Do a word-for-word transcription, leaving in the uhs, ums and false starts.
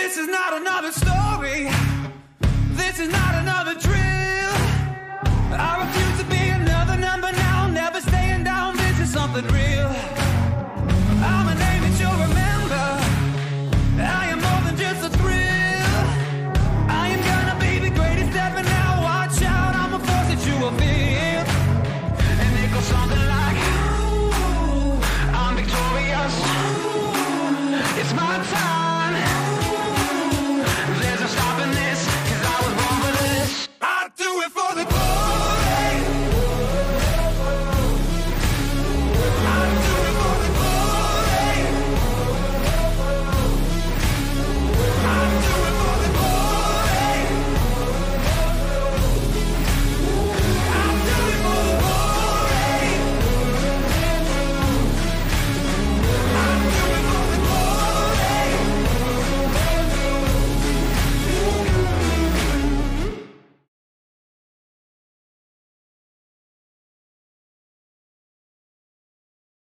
This is not another story. This is not another drill. I refuse to be another number now. Never staying down. This is something real.